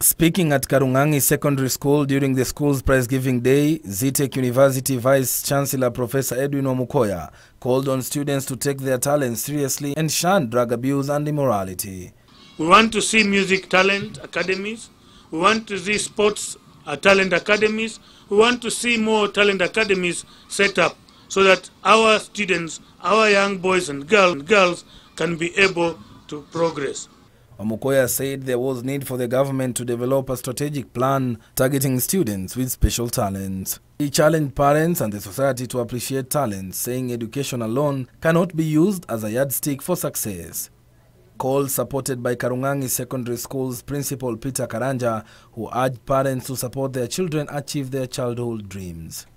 Speaking at Karungangi Secondary School during the school's prize-giving day, Zetech University Vice-Chancellor Professor Edwin Wamukoya called on students to take their talents seriously and shun drug abuse and immorality. We want to see music talent academies. We want to see sports talent academies. We want to see more talent academies set up so that our students, our young boys and girls can be able to progress. Wamukoya said there was need for the government to develop a strategic plan targeting students with special talents. He challenged parents and the society to appreciate talent, saying education alone cannot be used as a yardstick for success. Call supported by Karungangi Secondary School's Principal Peter Karanja, who urged parents to support their children achieve their childhood dreams.